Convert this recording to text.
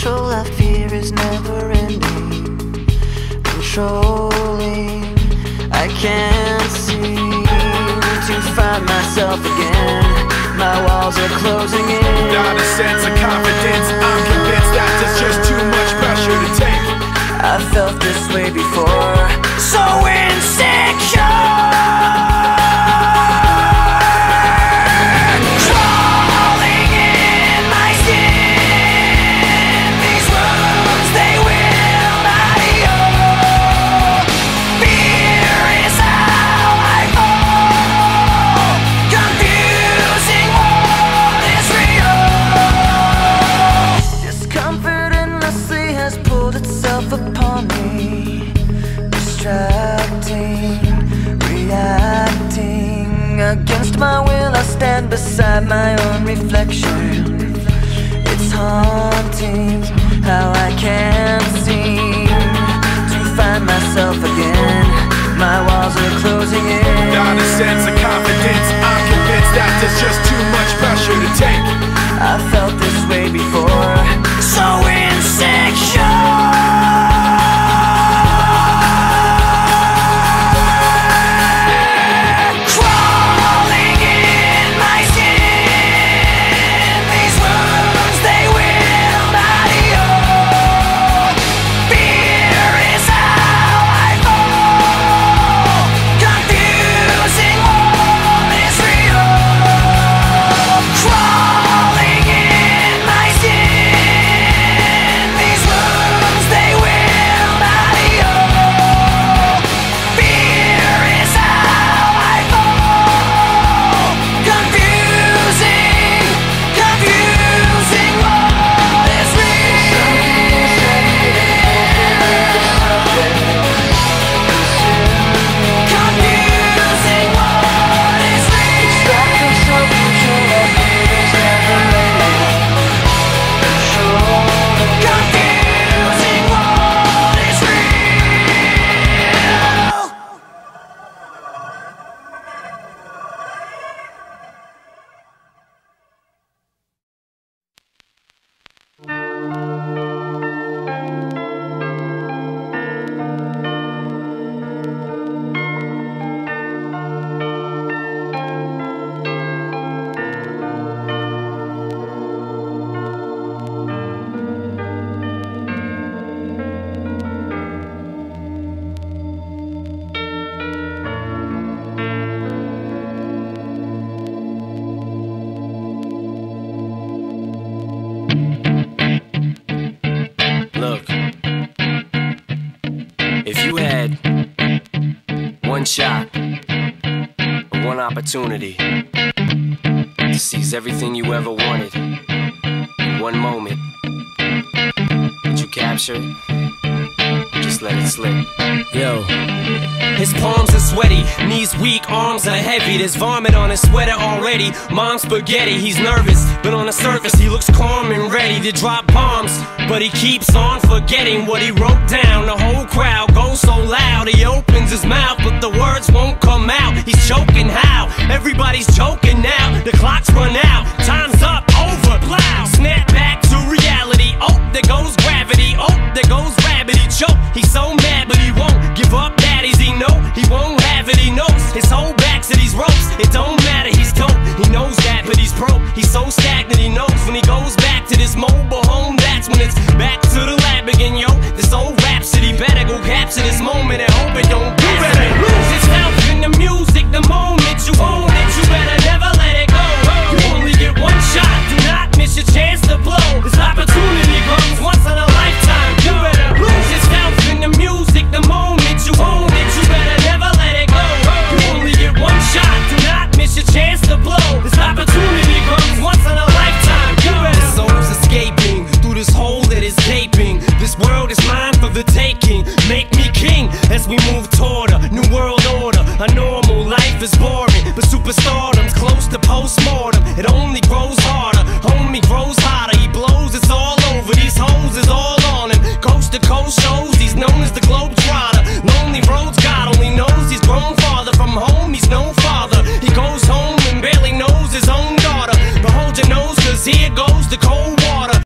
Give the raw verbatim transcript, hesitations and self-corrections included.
control I fear is never ending, controlling. I can't seem to find myself again. My walls are closing in. Not a sense of confidence. I'm convinced that there's just too much pressure to take. I felt this way before, so insecure. Against my will, I stand beside my own reflection. It's haunting how I can't seem to find myself again. My walls are closing in. Not a sense of confidence. I'm convinced that there's just too much pressure to take. I felt this way before, so insecure. Shot, one opportunity to seize everything you ever wanted in one moment. Did you capture it? Just let it slip. Yo. His palms are sweaty, knees weak, arms are heavy. There's vomit on his sweater already. Mom's spaghetti, he's nervous, but on the surface he looks calm and ready to drop bombs. But he keeps on forgetting what he wrote down. The whole crowd goes so loud, he opens his mouth, but the words won't come out. He's choking how? Everybody's joking now. The clock's run out, time's up, over, plow. Snap back to reality, oh, there goes gravity. Oh, there goes rabbit, he choke. He's so mad, but he won't give up, daddies, he know. He won't have it, he knows. His whole back's to these ropes. It don't matter, he's dope. He knows that, but he's broke. He's so stagnant, he knows when he goes back to this mobile home, that's when it's back to the lab again, yo. This old rhapsody better go capture this moment and hope it don't you better lose yourself in the music. The moment you own it, you better never let it go. You only get one shot, do not miss your chance to blow. This opportunity comes once in a lifetime. You better lose yourself in the music. The moment you own it, you better never let it go. You only get one shot, do not miss your chance to blow. This opportunity comes once in a lifetime. You better. The soul's escaping through this hole that is gaping. This world is mine for the taking. Make me king as we move toward a new world order. A normal life is boring, but superstardom's close to postmortem. It only grows harder, homie grows hotter. He blows, it's all over. These hoes is all on him. Coast to coast shows, he's known as the Globetrotter. Lonely roads, God only knows he's grown farther from home. He's no father. He goes home and barely knows his own daughter. But hold your nose, cause here goes the cold